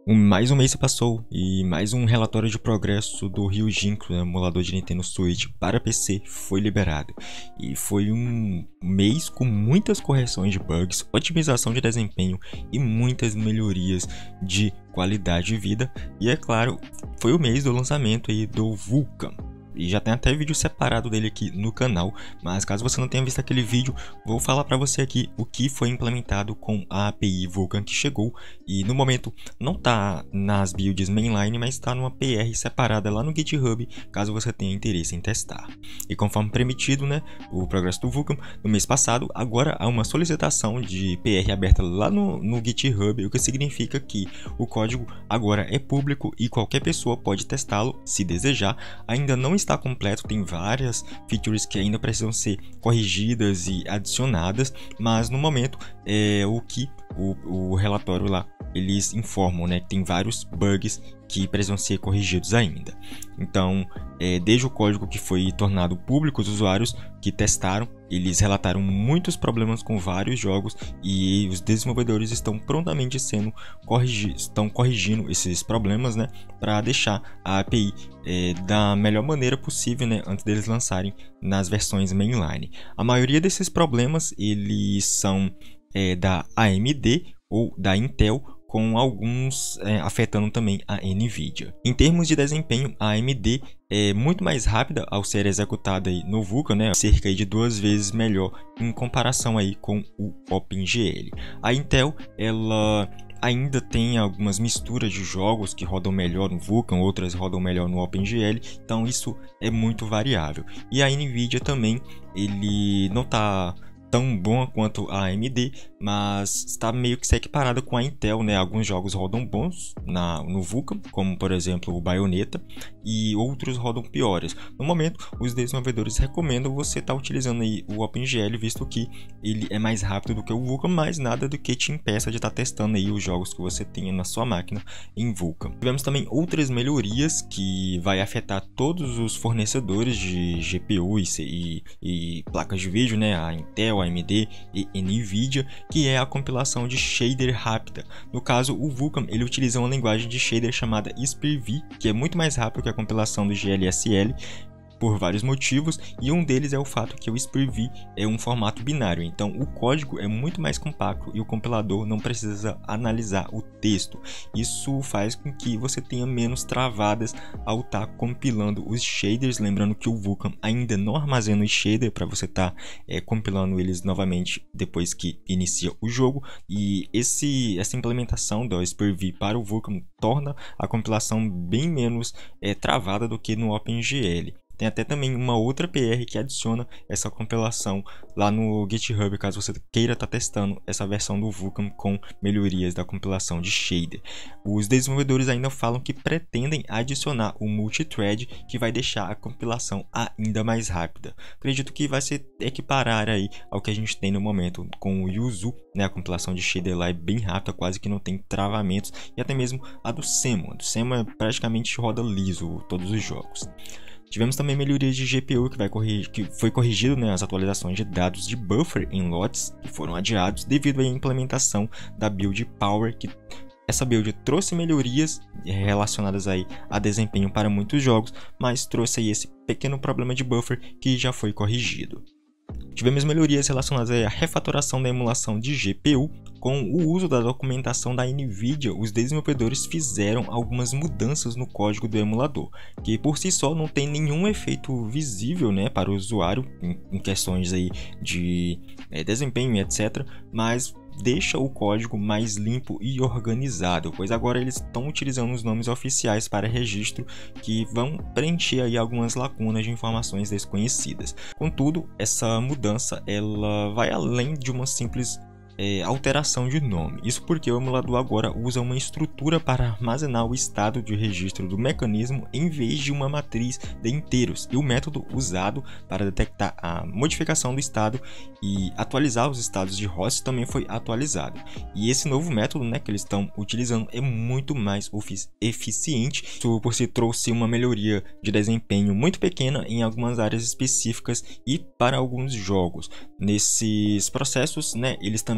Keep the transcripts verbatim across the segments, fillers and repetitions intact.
Um, mais um mês se passou e mais um relatório de progresso do Ryujin, o emulador de Nintendo Switch para P C, foi liberado. E foi um mês com muitas correções de bugs, otimização de desempenho e muitas melhorias de qualidade de vida. E é claro, foi o mês do lançamento aí do Vulkan. E já tem até vídeo separado dele aqui no canal, mas caso você não tenha visto aquele vídeo, vou falar para você aqui o que foi implementado com a A P I Vulkan que chegou. E no momento não está nas builds mainline, mas está numa P R separada lá no GitHub, caso você tenha interesse em testar. E conforme permitido, né, o progresso do Vulkan no mês passado, agora há uma solicitação de P R aberta lá no, no GitHub, o que significa que o código agora é público e qualquer pessoa pode testá-lo se desejar. Ainda não está Está completo, tem várias features que ainda precisam ser corrigidas e adicionadas, mas no momento é o que o, o relatório lá eles informam, né, que tem vários bugs que precisam ser corrigidos ainda. Então, é, desde o código que foi tornado público, os usuários que testaram, eles relataram muitos problemas com vários jogos e os desenvolvedores estão prontamente sendo corrigi estão corrigindo esses problemas, né, para deixar a A P I é, da melhor maneira possível, né, antes deles lançarem nas versões mainline. A maioria desses problemas eles são é, da A M D ou da Intel, com alguns é, afetando também a Nvidia. Em termos de desempenho, a A M D é muito mais rápida ao ser executada aí no Vulkan, né, cerca de duas vezes melhor em comparação aí com o OpenGL. A Intel, ela ainda tem algumas misturas de jogos que rodam melhor no Vulkan, outras rodam melhor no OpenGL, então isso é muito variável. E a Nvidia também, ele não está tão bom quanto a A M D, mas está meio que se equiparada com a Intel, né? Alguns jogos rodam bons na, no Vulkan, como por exemplo o Bayonetta, e outros rodam piores. No momento, os desenvolvedores recomendam você estar tá utilizando aí o OpenGL, visto que ele é mais rápido do que o Vulkan, mas nada do que te impeça de estar tá testando aí os jogos que você tenha na sua máquina em Vulkan. Tivemos também outras melhorias que vai afetar todos os fornecedores de G P U e, e, e placas de vídeo, né? A Intel, a A M D e Nvidia, que é a compilação de shader rápida. No caso, o Vulkan ele utiliza uma linguagem de shader chamada SPIRV, que é muito mais rápido que a compilação do G L S L, por vários motivos, e um deles é o fato que o SPIRV é um formato binário, então o código é muito mais compacto e o compilador não precisa analisar o texto. Isso faz com que você tenha menos travadas ao estar tá compilando os shaders, lembrando que o Vulkan ainda não armazena os shaders para você estar tá, é, compilando eles novamente depois que inicia o jogo, e esse, essa implementação do SPIRV para o Vulkan torna a compilação bem menos é, travada do que no OpenGL. Tem até também uma outra P R que adiciona essa compilação lá no GitHub, caso você queira estar tá testando essa versão do Vulkan com melhorias da compilação de shader. Os desenvolvedores ainda falam que pretendem adicionar o multithread, que vai deixar a compilação ainda mais rápida. Acredito que vai se equiparar aí ao que a gente tem no momento com o Yuzu, né? A compilação de shader lá é bem rápida, quase que não tem travamentos, e até mesmo a do Semo. A do Semo é praticamente roda liso todos os jogos. Tivemos também melhorias de G P U, que, vai corrigir, que foi corrigido, né, as atualizações de dados de buffer em lotes, que foram adiados devido à implementação da build Power, que essa build trouxe melhorias relacionadas aí a desempenho para muitos jogos, mas trouxe aí esse pequeno problema de buffer que já foi corrigido. Tivemos melhorias relacionadas à refatoração da emulação de G P U. Com o uso da documentação da Nvidia, os desenvolvedores fizeram algumas mudanças no código do emulador, que por si só não tem nenhum efeito visível, né, para o usuário em, em questões aí de é, desempenho e etcétera, mas deixa o código mais limpo e organizado, pois agora eles estão utilizando os nomes oficiais para registro, que vão preencher aí algumas lacunas de informações desconhecidas. Contudo, essa mudança ela vai além de uma simples É, alteração de nome. Isso porque o emulador agora usa uma estrutura para armazenar o estado de registro do mecanismo em vez de uma matriz de inteiros, e o método usado para detectar a modificação do estado e atualizar os estados de host também foi atualizado. E esse novo método, né, que eles estão utilizando é muito mais eficiente. Isso por si trouxe uma melhoria de desempenho muito pequena em algumas áreas específicas e para alguns jogos. Nesses processos, né, eles também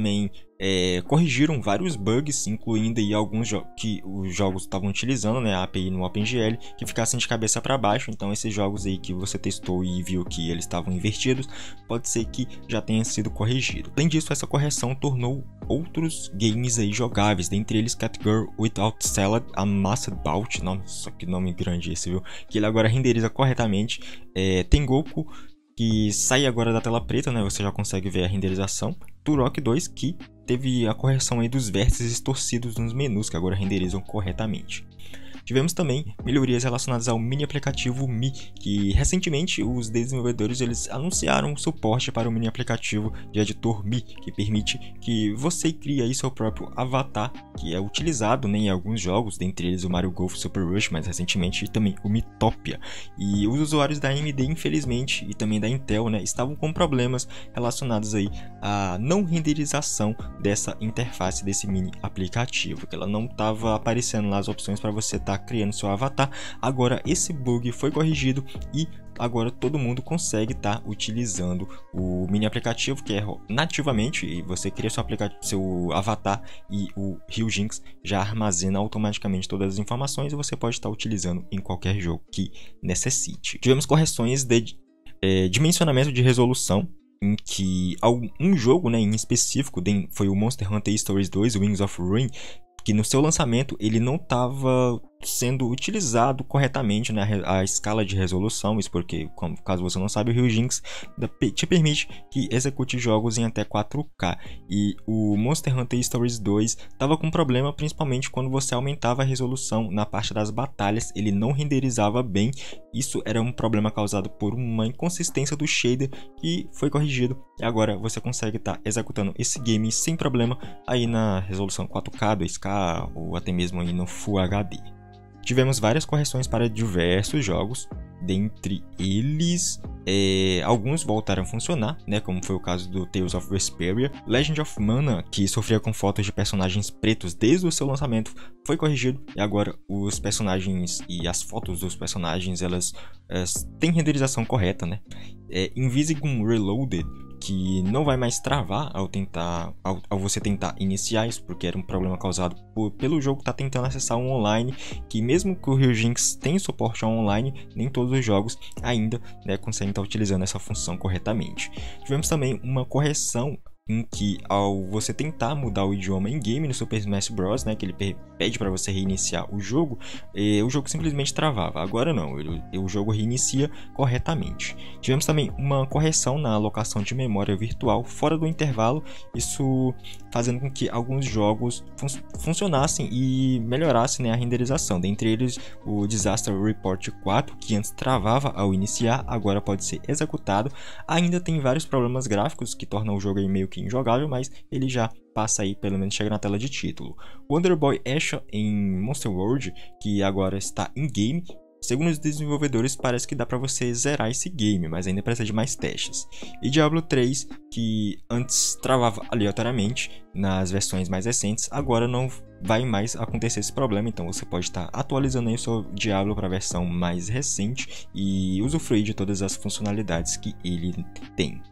também é, corrigiram vários bugs, incluindo aí alguns jo que os jogos estavam utilizando, né, a API no OpenGL, que ficassem de cabeça para baixo. Então esses jogos aí que você testou e viu que eles estavam invertidos, pode ser que já tenha sido corrigido. Além disso, essa correção tornou outros games aí jogáveis, dentre eles Catgirl Without Salad, a Massed Bout, nossa, que nome grande esse, viu? Que ele agora renderiza corretamente. É, Tengoku, que sai agora da tela preta, né? Você já consegue ver a renderização. Turok dois, que teve a correção aí dos vértices torcidos nos menus, que agora renderizam corretamente. Tivemos também melhorias relacionadas ao mini aplicativo Mi, que recentemente os desenvolvedores eles anunciaram o suporte para o mini aplicativo de editor Mi, que permite que você crie aí seu próprio avatar, que é utilizado, né, em alguns jogos, dentre eles o Mario Golf Super Rush, mais recentemente, e também o Miitopia. E os usuários da A M D, infelizmente, e também da Intel, né, estavam com problemas relacionados aí à não renderização dessa interface desse mini aplicativo, que ela não estava aparecendo lá as opções para você estar criando seu avatar. Agora esse bug foi corrigido e agora todo mundo consegue estar utilizando o mini aplicativo, que é nativamente, e você cria seu, seu avatar e o Ryujinx já armazena automaticamente todas as informações e você pode estar utilizando em qualquer jogo que necessite. Tivemos correções de é, dimensionamento de resolução, em que um jogo, né, em específico foi o Monster Hunter Stories dois, Wings of Ruin, que no seu lançamento ele não estava sendo utilizado corretamente, né, a escala de resolução. Isso porque, caso você não sabe, o Ryujinx te permite que execute jogos em até quatro K, e o Monster Hunter Stories dois estava com problema principalmente quando você aumentava a resolução na parte das batalhas, ele não renderizava bem. Isso era um problema causado por uma inconsistência do shader, que foi corrigido e agora você consegue estar executando esse game sem problema aí na resolução quatro K, dois K ou até mesmo aí no Full H D. Tivemos várias correções para diversos jogos, dentre eles é, alguns voltaram a funcionar, né, como foi o caso do Tales of Vesperia. Legend of Mana, que sofria com fotos de personagens pretos desde o seu lançamento, foi corrigido e agora os personagens e as fotos dos personagens elas é, têm renderização correta, né. É, Invisible Reloaded, que não vai mais travar ao tentar ao, ao você tentar iniciar isso, porque era um problema causado por, pelo jogo estar tá tentando acessar um online, que mesmo que o Ryujinx tenha suporte ao online, nem todos os jogos ainda, né, conseguem estar tá utilizando essa função corretamente. Tivemos também uma correção em que, ao você tentar mudar o idioma em game no Super Smash Bros, né, que ele pede para você reiniciar o jogo, e o jogo simplesmente travava. Agora não, ele, o jogo reinicia corretamente. Tivemos também uma correção na alocação de memória virtual fora do intervalo, isso fazendo com que alguns jogos fun funcionassem e melhorassem, né, a renderização. Dentre eles o Disaster Report quatro, que antes travava ao iniciar, agora pode ser executado. Ainda tem vários problemas gráficos que tornam o jogo aí meio que injogável, mas ele já passa aí, pelo menos chega na tela de título. Wonder Boy Asha em Monster World, que agora está em game, segundo os desenvolvedores parece que dá para você zerar esse game, mas ainda precisa de mais testes. E Diablo três, que antes travava aleatoriamente nas versões mais recentes, agora não vai mais acontecer esse problema, então você pode estar atualizando aí o seu Diablo para a versão mais recente e usufruir de todas as funcionalidades que ele tem.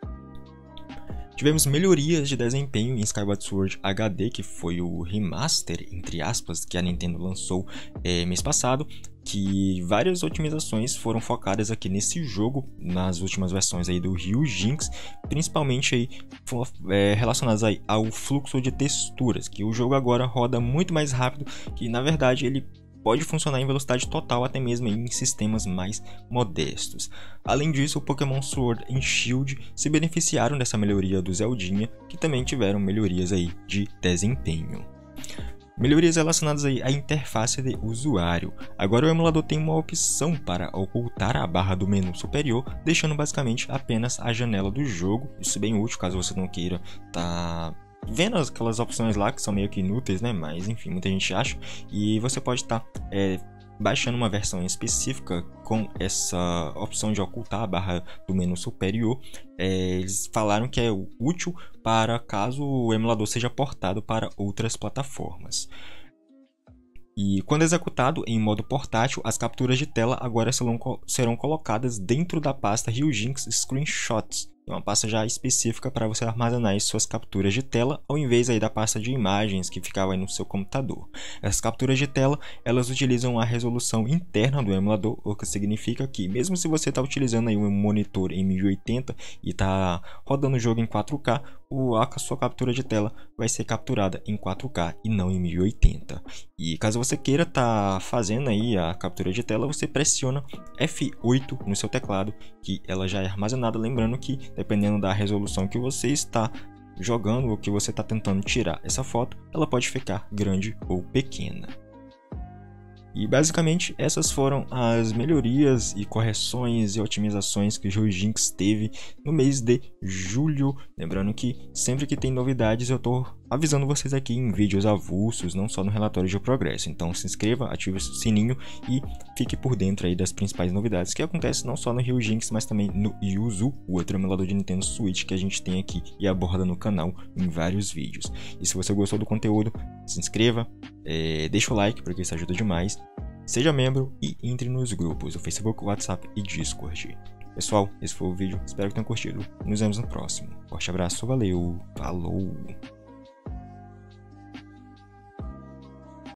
Tivemos melhorias de desempenho em Skyward Sword H D, que foi o remaster, entre aspas, que a Nintendo lançou é, mês passado, que várias otimizações foram focadas aqui nesse jogo, nas últimas versões aí do Ryujinx, principalmente aí, é, relacionadas aí ao fluxo de texturas, que o jogo agora roda muito mais rápido, que na verdade ele pode funcionar em velocidade total até mesmo em sistemas mais modestos. Além disso, o Pokémon Sword and Shield se beneficiaram dessa melhoria do Zeldinha, que também tiveram melhorias aí de desempenho. Melhorias relacionadas aí à interface de usuário. Agora o emulador tem uma opção para ocultar a barra do menu superior, deixando basicamente apenas a janela do jogo. Isso é bem útil caso você não queira estar tá vendo aquelas opções lá que são meio que inúteis, né? Mas enfim, muita gente acha. E você pode estar tá, é, baixando uma versão específica com essa opção de ocultar a barra do menu superior. É, eles falaram que é útil para caso o emulador seja portado para outras plataformas. E quando executado em modo portátil, as capturas de tela agora serão, serão colocadas dentro da pasta Ryujinx Screenshots, é uma pasta já específica para você armazenar as suas capturas de tela, ao invés aí da pasta de imagens que ficava aí no seu computador. Essas capturas de tela, elas utilizam a resolução interna do emulador, o que significa que mesmo se você está utilizando aí um monitor em mil e oitenta e está rodando o jogo em quatro K, a sua captura de tela vai ser capturada em quatro K e não em mil e oitenta. E caso você queira estar tá fazendo aí a captura de tela, você pressiona F oito no seu teclado, que ela já é armazenada. Lembrando que dependendo da resolução que você está jogando ou que você está tentando tirar essa foto, ela pode ficar grande ou pequena. E basicamente essas foram as melhorias e correções e otimizações que o GeoJinx teve no mês de julho. Lembrando que sempre que tem novidades eu estou avisando vocês aqui em vídeos avulsos, não só no relatório de progresso. Então se inscreva, ative o sininho e fique por dentro aí das principais novidades que acontecem não só no GeoJinx, mas também no Yuzu, o outro emulador de Nintendo Switch que a gente tem aqui e aborda no canal em vários vídeos. E se você gostou do conteúdo, se inscreva, é, deixa o like porque isso ajuda demais. Seja membro e entre nos grupos do Facebook, WhatsApp e Discord. Pessoal, esse foi o vídeo, espero que tenham curtido. Nos vemos no próximo. Forte abraço, valeu, falou!